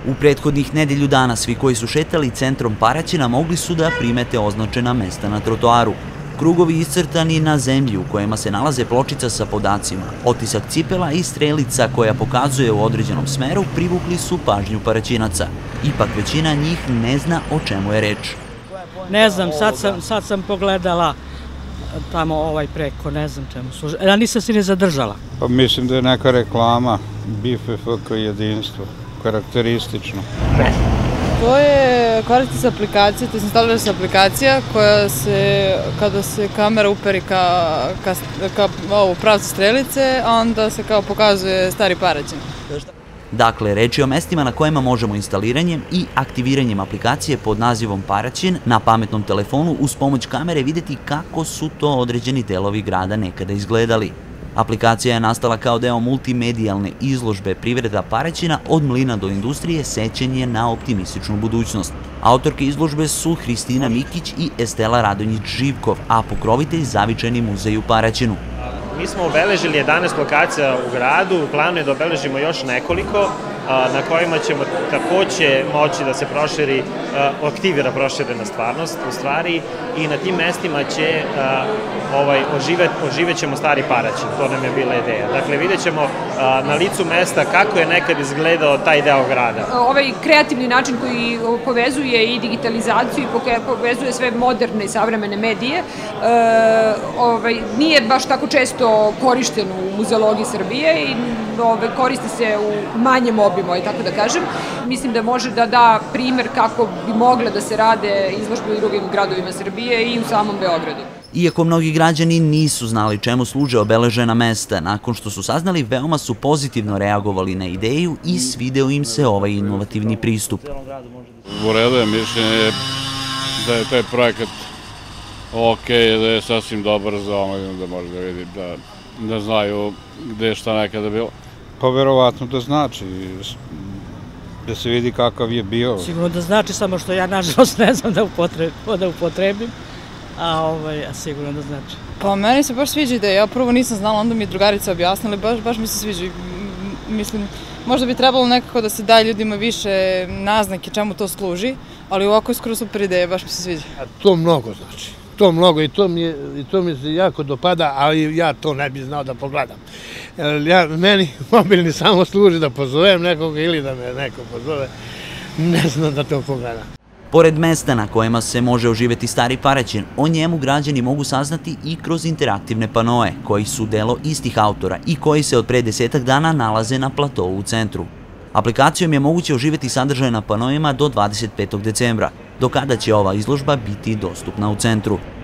U prethodnih nedelju dana svi koji su šetali centrom Paraćina mogli su da primete označena mesta na trotoaru. Krugovi iscrtani na zemlji u kojima se nalaze pločica sa podacima, otisak cipela i strelica koja pokazuje u određenom smeru privukli su pažnju Paraćinaca. Ipak većina njih ne zna o čemu je reč. Ne znam, sad sam pogledala tamo preko, ne znam čemu služi. Ja nisam se ni zadržala. Pa mislim da je neka reklama BFFK jedinstvo, karakteristično. To je koristi se aplikacija, to je instalira se aplikacija koja se, kada se kamera uperi ka pravcu strelice, onda se kao pokazuje Stari Paraćin. Dakle, reč je o mestima na kojima možemo instaliranjem i aktiviranjem aplikacije pod nazivom Paraćin na pametnom telefonu uz pomoć kamere vidjeti kako su to određeni delovi grada nekada izgledali. Aplikacija je nastala kao deo multimedijalne izložbe Privreda Paraćina od mlina do industrije, sećanje na optimističnu budućnost. Autorke izložbe su Hristina Mikić i Estela Radonjić-Živkov, a pokrovitelj Zavičajni muzej u Paraćinu. Mi smo obeležili 11 lokacija u gradu, u planu je da obeležimo još nekoliko, na kojima ćemo takođe moći da se proširi, aktivira proširena stvarnost u stvari i na tim mestima će oživećemo Stari Paraćin, to nam je bila ideja. Dakle, vidjet ćemo na licu mesta kako je nekad izgledao taj deo grada. Ovaj kreativni način koji povezuje i digitalizaciju i povezuje sve moderne i savremene medije nije baš tako često korišten u muzeologiji Srbije i koristi se u manjem obimu, tako da kažem. Mislim da može da da primer kako bi mogle da se rade izložbe u drugim gradovima Srbije i u samom Beogradu. Iako mnogi građani nisu znali čemu služe obeležena mesta, nakon što su saznali, veoma su pozitivno reagovali na ideju i svideo im se ovaj inovativni pristup. U redu je mišljenje da je taj projekat ok, da je sasvim dobar za omladinu, da može da vidi, da znaju gde je šta nekada bilo. Pa verovatno da znači, da se vidi kakav je bio. Sigurno da znači, samo što ja nažalost ne znam da upotrebim, a sigurno da znači. Pa meni se baš sviđa ideja, ja prvo nisam znala, onda mi je drugarica objasnila, baš mi se sviđa. Mislim, možda bi trebalo nekako da se daje ljudima više naznake čemu to služi, ali ovako je skoro super ideja, baš mi se sviđa. To mnogo znači. To mnogo i to mi se jako dopada, ali ja to ne bih znao da pogledam. Meni mobilni samo služi da pozovem nekoga ili da me neko pozove, ne znam da to pogledam. Pored mesta na kojima se može oživjeti Stari Paraćin, o njemu građani mogu saznati i kroz interaktivne panoe, koji su delo istih autora i koji se od pre 10 dana nalaze na platovu u centru. Aplikacijom je moguće oživjeti sadržaj na panoima do 25. decembra, do kada će ova izložba biti dostupna u centru.